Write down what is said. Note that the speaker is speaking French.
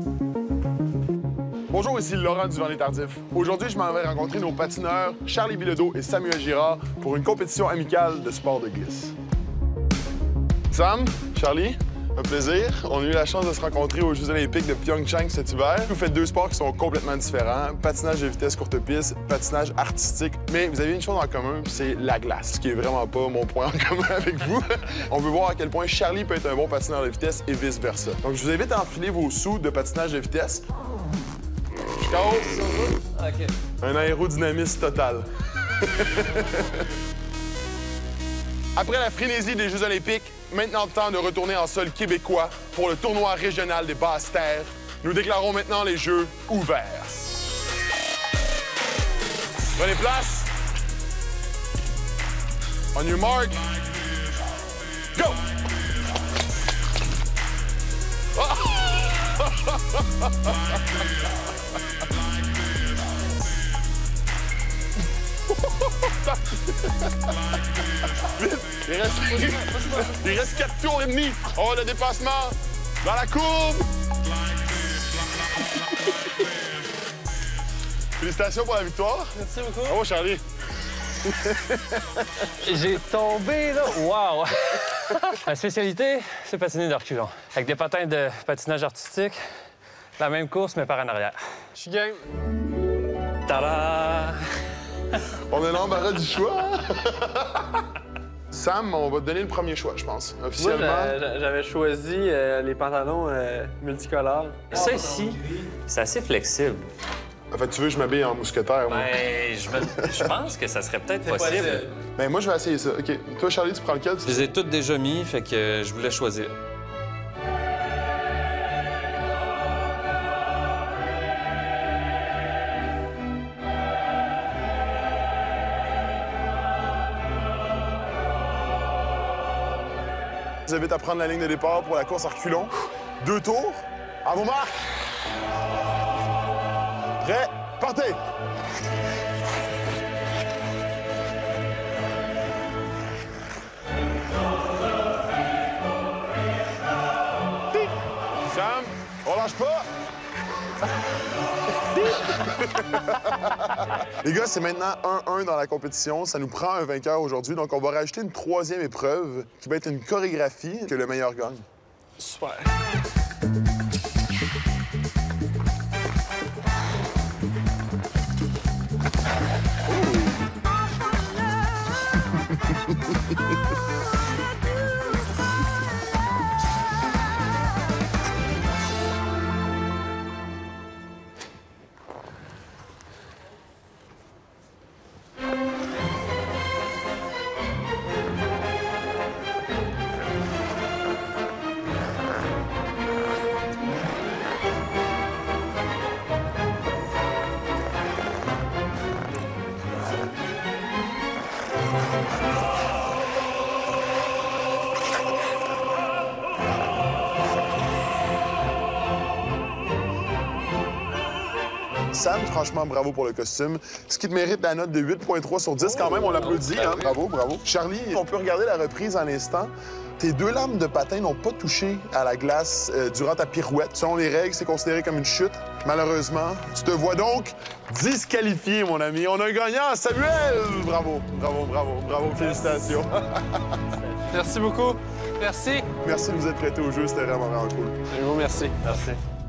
Bonjour, ici Laurent du Vent-les-Tardifs. Aujourd'hui, je m'en vais rencontrer nos patineurs Charlie Bilodeau et Samuel Girard pour une compétition amicale de sport de glisse. Sam, Charlie, un plaisir. On a eu la chance de se rencontrer aux Jeux olympiques de Pyeongchang cet hiver. Vous faites deux sports qui sont complètement différents. Patinage de vitesse courte piste, patinage artistique. Mais vous avez une chose en commun, c'est la glace, ce qui est vraiment pas mon point en commun avec vous. On veut voir à quel point Charlie peut être un bon patineur de vitesse et vice-versa. Donc, je vous invite à enfiler vos sous de patinage de vitesse. OK. Un aérodynamisme total. Après la frénésie des Jeux olympiques, maintenant le temps de retourner en sol québécois pour le tournoi régional des Basses-Terres. Nous déclarons maintenant les Jeux ouverts. Prenez place. On your mark. Go! Vite! Il reste 4 tours et demi. Oh, le dépassement dans la courbe. Félicitations pour la victoire. Merci beaucoup. Bravo, Charlie. J'ai tombé, là. Wow! Ma spécialité, c'est patiner de reculons. Avec des patins de patinage artistique, la même course, mais par en arrière. Je suis game. Tada! On a l'embarras du choix. Sam, on va te donner le premier choix, je pense. Officiellement. Moi, j'avais choisi les pantalons multicolores. Ça ici, c'est assez flexible. En fait, tu veux que je m'habille en mousquetaire, moi? Ben, je pense que ça serait peut-être possible. Ben, moi, je vais essayer ça. OK. Toi, Charlie, tu prends lequel? Je les ai toutes déjà mis, fait que je voulais choisir. Je vous invite à prendre la ligne de départ pour la course à reculons. 2 tours. À vos marques. Prêt? Partez! Sam, on lâche pas! Les gars, c'est maintenant 1-1 dans la compétition. Ça nous prend un vainqueur aujourd'hui, donc on va rajouter une 3e épreuve qui va être une chorégraphie que le meilleur gagne. Super. Sam, franchement, bravo pour le costume. Ce qui te mérite la note de 8,3 sur 10 quand même, on l'applaudit. Hein? Bravo, bravo. Charlie, on peut regarder la reprise en instant. Tes 2 lames de patin n'ont pas touché à la glace durant ta pirouette. Selon les règles, c'est considéré comme une chute. Malheureusement, tu te vois donc disqualifié, mon ami. On a un gagnant, Samuel! Bravo, bravo, bravo, bravo. Félicitations. Merci beaucoup. Merci. Merci de vous être prêté au jeu, c'était vraiment, vraiment cool. Je vous remercie. Merci.